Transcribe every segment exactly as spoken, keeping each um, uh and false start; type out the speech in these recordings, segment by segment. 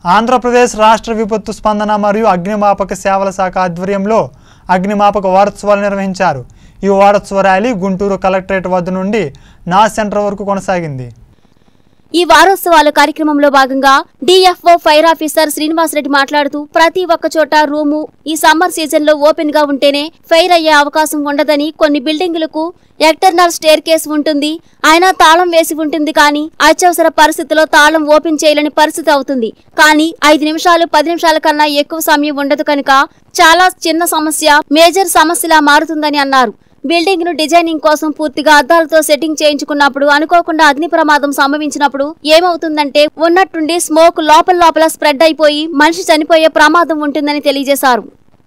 ఆంధ్ర ప్రదేశ్ రాష్ట్ర విపత్తు స్పందన మరియు అగ్నిమాపక సేవల శాఖ ఆధ్వర్యంలో అగ్నిమాపక వారోత్సవాలు నిర్వహించారు। ఈ వారోత్సవ ర్యాలీ గుంటూరు కలెక్టరేట్ వద్ద నుండి నా సెంటర్ వరకు కొనసాగింది। ఈ వారోత్సవాల కార్యక్రమంలో భాగంగా DFO fire officer Srinivas Reddy మాట్లాడుతూ ప్రతి ఒక్క చోట రూము ఈ సమ్మర్ సీజన్ లో ఓపెన్ గా ఉంటేనే ఫైర్ అయ్యే అవకాశం ఉండదని, కొన్ని బిల్డింగులకు ఎక్స్టర్నల్ స్టేర్ కేస్ ఉంటుంది, అయినా తాళం వేసి ఉంటుంది, కానీ అత్యవసర పరిస్థితిలో తాళం ఓపెన్ చేయలేని పరిస్థితి అవుతుంది। కానీ ఐదు నిమిషాలు పది నిమిషాల కన్నా ఎక్కువ సమయం ఉండదు కనుక చాలా చిన్న సమస్య మేజర్ సమస్యలా మారుతుందని అన్నారు। బిల్డింగ్ ను డిజైనింగ్ కోసం పూర్తిగా అద్దాలతో సెట్టింగ్ చేయించుకున్నప్పుడు అనుకోకుండా అగ్ని ప్రమాదం సంభవించినప్పుడు ఏమవుతుందంటే ఉన్నట్టుండి స్మోక్ లోపల లోపల స్ప్రెడ్ అయిపోయి మనిషి చనిపోయే ప్రమాదం ఉంటుందని తెలియజేశారు।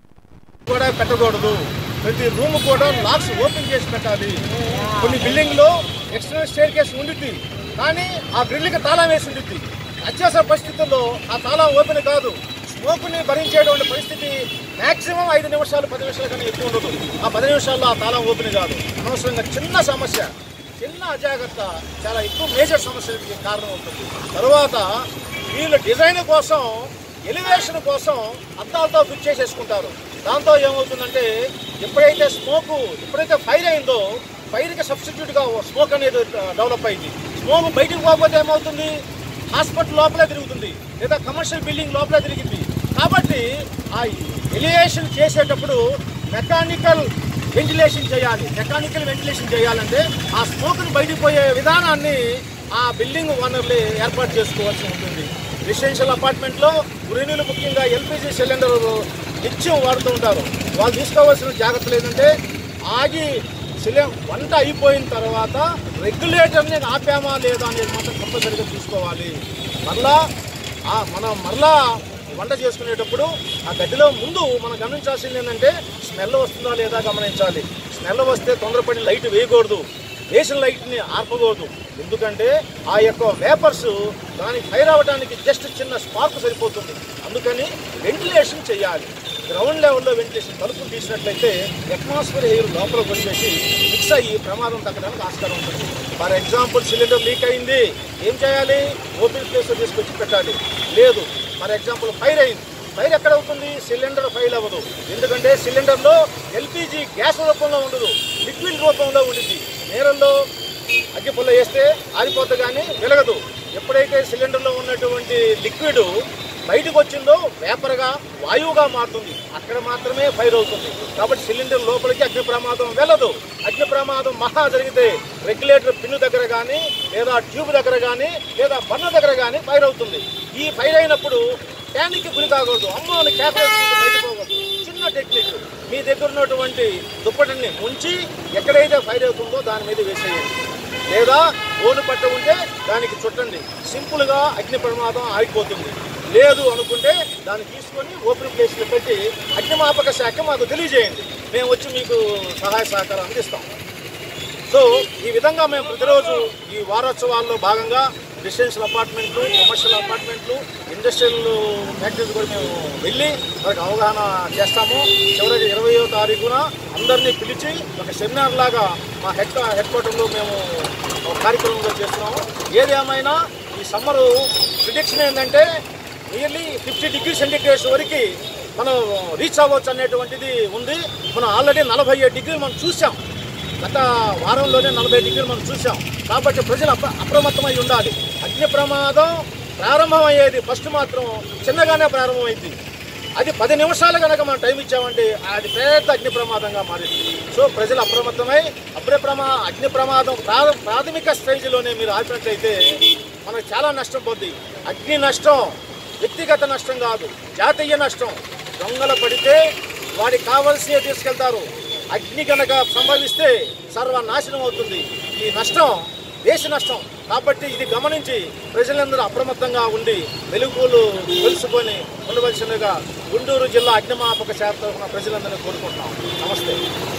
కూడా పెట్టకూడదు, ప్రతి రూమ్ కూడా లాక్స్ ఓపెన్ చేసి పెట్టాలి। కొన్ని బిల్డింగ్ లో ఎక్స్టర్నల్ స్టేర్ కేస్ ఉంటుంది, కానీ ఆ గ్రిల్కి తాళం వేసి ఉంటుంది। అత్యవసర పరిస్థితుల్లో ఆ తాళం ఓపెన్ కాదు, స్మోక్ని భరించేటువంటి పరిస్థితి మ్యాక్సిమం ఐదు నిమిషాలు పది నిమిషాల కన్నా ఎక్కువ ఉండదు। ఆ పది నిమిషాల్లో ఆ తాళం ఓపెన్ కాదు, అనవసరంగా చిన్న సమస్య, చిన్న అజాగ్రత్త చాలా ఎక్కువ మేజర్ సమస్యలకి కారణం అవుతుంది। తర్వాత వీళ్ళు డిజైన్ కోసం ఎలివేషన్ కోసం అద్దాలతో ఫిట్ చేసేసుకుంటారు। దాంతో ఏమవుతుందంటే ఎప్పుడైతే స్మోక్ ఎప్పుడైతే ఫైర్ అయిందో ఫైర్కి సబ్స్టిట్యూట్గా స్మోక్ అనేది డెవలప్ అయింది। స్మోక్ బయటకు పోకపోతే ఏమవుతుంది, హాస్పిటల్ లోపలే తిరుగుతుంది లేదా కమర్షియల్ బిల్డింగ్ లోపలే తిరిగింది। కాబట్టి ఆ ఎలివేషన్ చేసేటప్పుడు మెకానికల్ వెంటిలేషన్ చేయాలి। మెకానికల్ వెంటిలేషన్ చేయాలంటే ఆ స్మోక్ని బయటకు పోయే విధానాన్ని ఆ బిల్డింగ్ ఓనర్లు ఏర్పాటు చేసుకోవాల్సి ఉంటుంది। రెసిడెన్షియల్ అపార్ట్మెంట్లో గృహిణులు ముఖ్యంగా ఎల్పిజి సిలిండర్ నిత్యం వాడుతూ ఉంటారు। వాళ్ళు తీసుకోవాల్సిన జాగ్రత్తలు ఏంటంటే ఆగి సిలిం వంట అయిపోయిన తర్వాత రెగ్యులేటర్ని ఆపామా లేదా అనేది మాత్రం కంపల్సరీగా చూసుకోవాలి। మరలా మనం మరలా వంట చేసుకునేటప్పుడు ఆ గడ్డిలో ముందు మనం గమనించాల్సింది ఏంటంటే స్మెల్ వస్తుందా లేదా గమనించాలి। స్మెల్ వస్తే తొందరపడి లైట్ వేయకూడదు, వేసిన లైట్ని ఆర్పకూడదు, ఎందుకంటే ఆ యొక్క వేపర్స్ దానికి ఫైర్ అవ్వడానికి జస్ట్ చిన్న స్పార్క్ సరిపోతుంది। అందుకని వెంటిలేషన్ చేయాలి। గ్రౌండ్ లెవెల్లో వెంటిలేషన్ తలుపులు తీసినట్లయితే అట్మాస్ఫియర్ ఎయిర్ లోపలికి వచ్చేసి మిక్స్ అయ్యి ప్రమాదం తగ్గడానికి ఆస్కారం ఉంటుంది। ఫర్ ఎగ్జాంపుల్ సిలిండర్ లీక్ అయింది, ఏం చేయాలి, ఓపెన్ ప్లేస్లో తీసుకొచ్చి పెట్టాలి। లేదు ఫర్ ఎగ్జాంపుల్ ఫైర్ అయింది, ఫైర్ ఎక్కడ అవుతుంది, సిలిండర్ ఫైర్ అవ్వదు, ఎందుకంటే సిలిండర్లో ఎల్పిజి గ్యాస్ రూపంలో ఉండదు, లిక్విడ్ రూపంలో ఉంటుంది। నేరల్లో అగ్గిపుల్ల వేస్తే ఆరిపోతుంది కానీ వెలగదు। ఎప్పుడైతే సిలిండర్లో ఉన్నటువంటి లిక్విడ్ బయటకు వచ్చిందో వేపర్గా వాయువుగా మారుతుంది, అక్కడ మాత్రమే ఫైర్ అవుతుంది। కాబట్టి సిలిండర్ లోపలికి అగ్ని ప్రమాదం వెళ్ళదు। అగ్ని ప్రమాదం మహా జరిగితే రెగ్యులేటర్ పిన్ను దగ్గర కానీ లేదా ట్యూబ్ దగ్గర కానీ లేదా బర్నర్ దగ్గర కానీ ఫైర్ అవుతుంది। ఈ ఫైర్ అయినప్పుడు ప్యానిక్కి గురి కాకూడదు, అమ్మో అని క్యాప్ బయటపోకూడదు। చిన్న టెక్నిక్, మీ దగ్గర ఉన్నటువంటి దుప్పటిని ముంచి ఎక్కడైతే ఫైర్ అవుతుందో దాని మీద వేసేయండి, లేదా ఓను పట్ట ఉంటే దానికి చుట్టండి, సింపుల్గా అగ్ని ప్రమాదం ఆగిపోతుంది। లేదు అనుకుంటే దాన్ని తీసుకొని ఓపెన్ ప్లేస్లో పెట్టి అగ్నిమాపక శాఖ మాకు తెలియజేయండి, మేము వచ్చి మీకు సహాయ సహకారం అందిస్తాం। సో ఈ విధంగా మేము ప్రతిరోజు ఈ వారోత్సవాల్లో భాగంగా రెసిడెన్షియల్ అపార్ట్మెంట్లు, కమర్షియల్ అపార్ట్మెంట్లు, ఇండస్ట్రియల్ ఫ్యాక్టరీస్ కూడా మేము వెళ్ళి వారికి అవగాహన చేస్తాము। చివరికి ఇరవయో తారీఖున అందరినీ పిలిచి ఒక సెమినార్ లాగా మా హెడ్ హెడ్ క్వార్టర్లో మేము కార్యక్రమంలో చేస్తున్నాము। ఏది ఏమైనా ఈ సమ్మరు ప్రిడిక్షన్ ఏంటంటే నియర్లీ ఫిఫ్టీ డిగ్రీ సెంటిగ్రేడ్స్ వరకు మనం రీచ్ అవ్వచ్చు అనేటువంటిది ఉంది। మనం ఆల్రెడీ నలభై ఏడు డిగ్రీలు మనం చూసాం, గత వారంలోనే నలభై డిగ్రీలు మనం చూసాం। కాబట్టి ప్రజలు అప్ర అప్రమత్తమై ఉండాలి। అగ్ని ప్రమాదం ప్రారంభమయ్యేది ఫస్ట్ మాత్రం చిన్నగానే ప్రారంభమైంది, అది పది నిమిషాలు కనుక మనం టైం ఇచ్చామంటే అది పెద్ద అగ్ని ప్రమాదంగా మారింది। సో ప్రజలు అప్రమత్తమై అగ్ని ప్రమా అగ్ని ప్రమాదం ప్రాథమిక స్టేజ్లోనే మీరు ఆపినట్లయితే మనకు చాలా నష్టం పోద్ది। అగ్ని నష్టం వ్యక్తిగత నష్టం కాదు, జాతీయ నష్టం। దొంగలు పడితే వాడికి కావాల్సినవి తీసుకెళ్తారు, అగ్ని కనుక సంభవిస్తే సర్వనాశనం అవుతుంది, ఈ నష్టం దేశ నష్టం। కాబట్టి ఇది గమనించి ప్రజలందరూ అప్రమత్తంగా ఉండి వెలుగులు తెలుసుకొని ఉండవలసినగా గుంటూరు జిల్లా అగ్నిమాపక శాఖ తరఫున ప్రజలందరినీ కోరుకుంటున్నాం। నమస్తే।